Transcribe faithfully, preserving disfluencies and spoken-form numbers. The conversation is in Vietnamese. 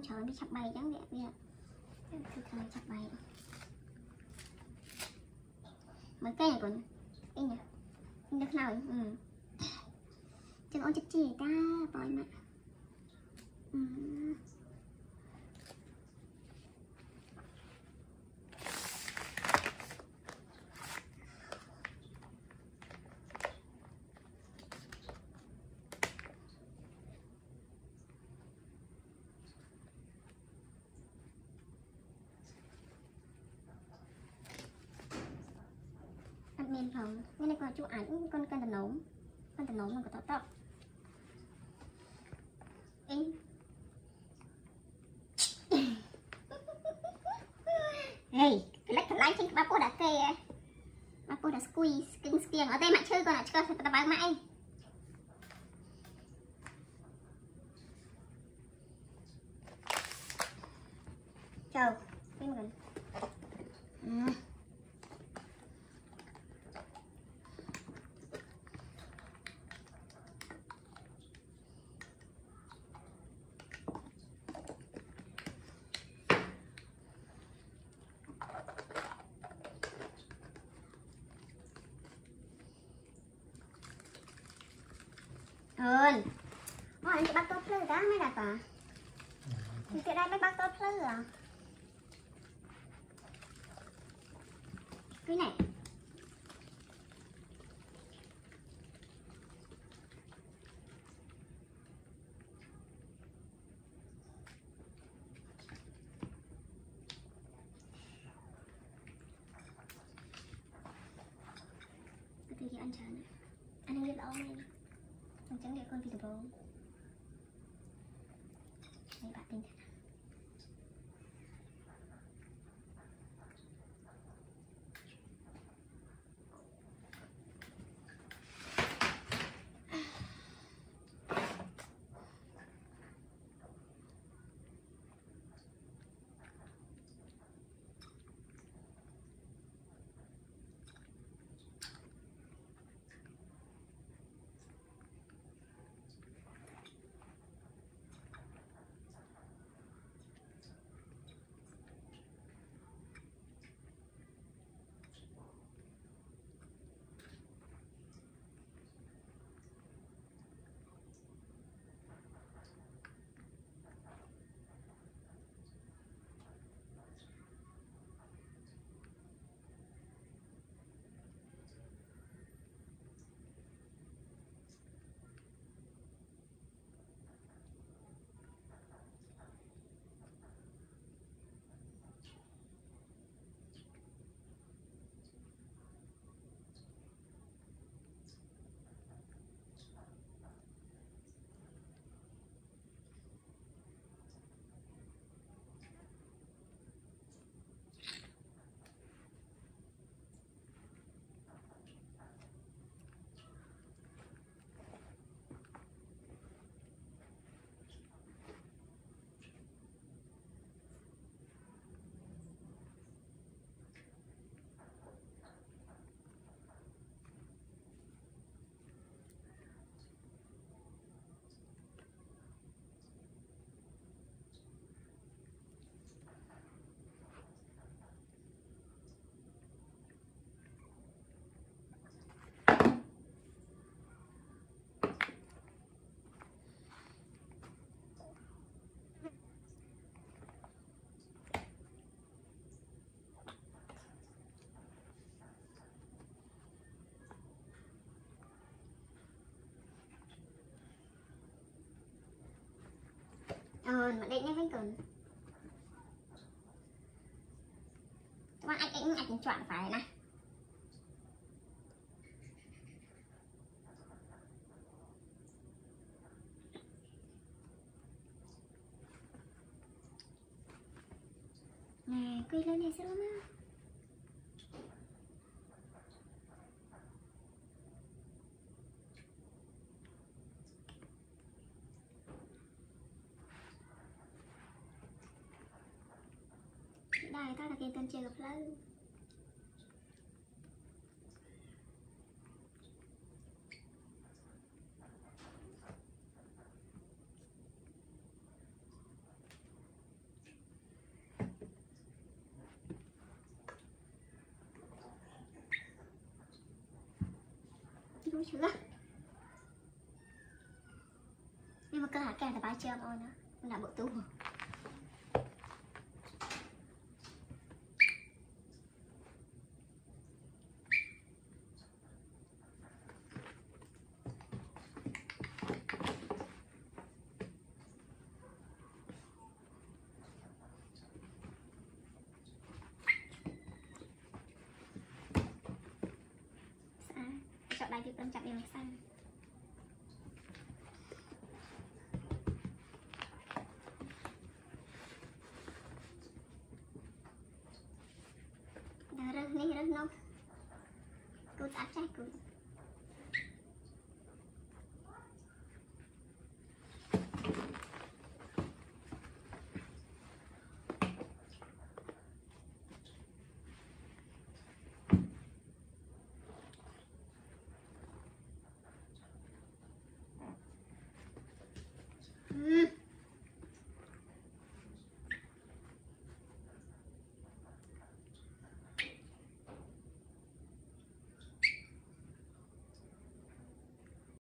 trời đi chập bay chẳng vậy bây giờ thử thằng chập bay mấy cây này còn cái nhỉ được nào ừ chân ôn chất chỉ ta bòi mà ừ. Miền phòng cái này còn chú ảnh con con tần nấu con tần nấu mà có tóc tóc Ê. Hey lách thật lái trên ba cô đã kê ba cô đã squeeze kinh skiing ở đây mà chơi con là chơi phải tao mãi chào cái mình ừ. Ơn Ôi anh chị bắt tốt lư đó mới đặt à thì cái đây mới bắt tốt lư à cái này cái gì anh chán anh đang biết đâu này anh chẳng để con thì được không đây bạn tin thật ờ mà đây nghe vẫn còn mà anh anh anh chọn phải nè nè quy lên này sao lắm á đây ta là cái tên chơi gặp lớn ôi chưa nhưng mà cơ hạt kèm là ba chưa thôi nữa là bộ tu chọn lại việc quan trọng điều xanh rất ní rất nông cô đã trái cô